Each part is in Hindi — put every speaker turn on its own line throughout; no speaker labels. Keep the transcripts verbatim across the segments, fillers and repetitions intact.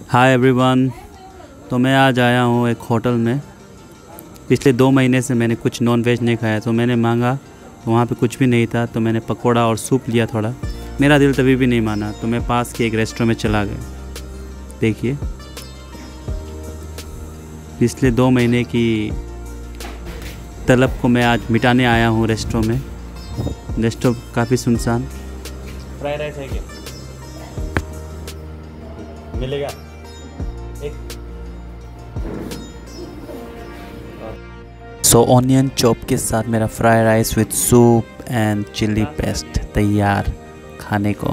Hi everyone. तो मैं आज आया हूँ एक होटल में। पिछले दो महीने से मैंने कुछ नॉन वेज नहीं खाया, तो मैंने मांगा तो वहाँ पे कुछ भी नहीं था, तो मैंने पकोड़ा और सूप लिया थोड़ा। मेरा दिल तभी भी नहीं माना, तो मैं पास के एक रेस्टोरेंट में चला गया। देखिए, पिछले दो महीने की तलब को मैं आज मिटाने आया हूँ रेस्टोरेंट में। रेस्टोरेंट काफ़ी सुनसान।
फ्राइड राइस है क्या? मिलेगा एक।
सो ऑनियन चॉप के साथ मेरा fried rice with soup and chilli paste तैयार खाने को।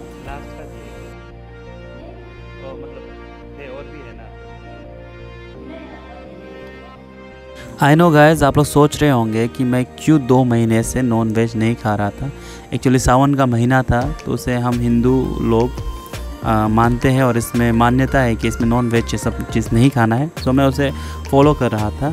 आई नो गाइज, आप लोग सोच रहे होंगे कि मैं क्यों दो महीने से नॉन वेज नहीं खा रहा था। एक्चुअली सावन का महीना था, तो उसे हम हिंदू लोग आ, मानते हैं और इसमें मान्यता है कि इसमें नॉन वेज सब चीज़ नहीं खाना है। तो मैं उसे फॉलो कर रहा था।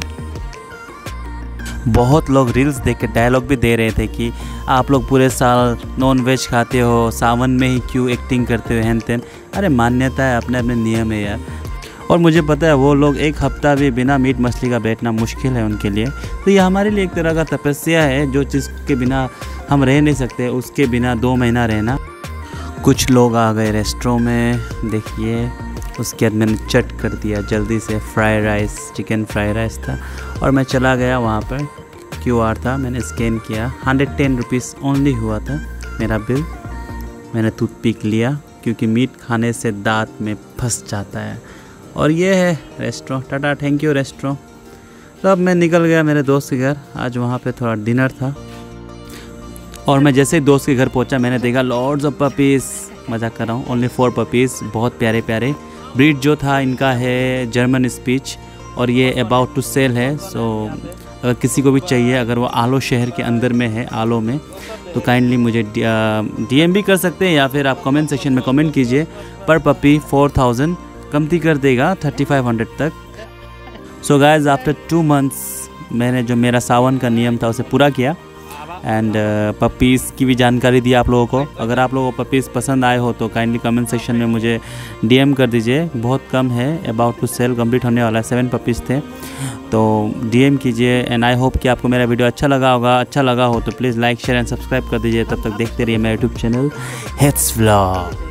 बहुत लोग रील्स देख के डायलॉग भी दे रहे थे कि आप लोग पूरे साल नॉन वेज खाते हो, सावन में ही क्यों एक्टिंग करते हो, हैन तेन। अरे मान्यता है, अपने अपने नियम है यार। और मुझे पता है वो लोग एक हफ्ता भी बिना मीट मछली का बैठना मुश्किल है उनके लिए। तो ये हमारे लिए एक तरह का तपस्या है, जो चीज़ के बिना हम रह नहीं सकते उसके बिना दो महीना रहना। कुछ लोग आ गए रेस्टोरेंट में, देखिए। उसके बाद मैंने चट कर दिया जल्दी से। Fried rice, chicken fried rice था और मैं चला गया वहाँ पर। क्यू आर था, मैंने स्कैन किया। हंड्रेड टेन रुपीज़ ओनली हुआ था मेरा बिल। मैंने टूथपिक लिया क्योंकि मीट खाने से दांत में फंस जाता है। और ये है restaurant. Tata, thank you restaurant. तो अब मैं निकल गया मेरे दोस्त के घर। आज वहाँ पे थोड़ा डिनर था और मैं जैसे ही दोस्त के घर पहुँचा, मैंने देखा लॉर्ड्स ऑफ पपीज़। मजाक कर रहा हूँ, ओनली फोर पपीज़, बहुत प्यारे प्यारे। ब्रीड जो था इनका है जर्मन स्पीच और ये अबाउट टू सेल है। सो अगर किसी को भी चाहिए, अगर वो आलो शहर के अंदर में है, आलो में, तो काइंडली मुझे डीएम भी कर सकते हैं या फिर आप कमेंट सेक्शन में कमेंट कीजिए। पर पपी फोर थाउजेंड कमती कर देगा थर्टी फाइव हंड्रेड तक। So guys, after two months मैंने जो मेरा सावन का नियम था उसे पूरा किया एंड पपीज़ की भी जानकारी दी आप लोगों को। अगर आप लोगों को पपीज़ पसंद आए हो तो काइंडली कमेंट सेक्शन में मुझे डीएम कर दीजिए। बहुत कम है, अबाउट टू सेल कंप्लीट होने वाला है। सेवन पपीज़ थे, तो डीएम कीजिए। एंड आई होप कि आपको मेरा वीडियो अच्छा लगा होगा। अच्छा लगा हो तो please like share and subscribe कर दीजिए। तब तक देखते रहिए मेरा यूट्यूब चैनल हेट्स व्लॉग।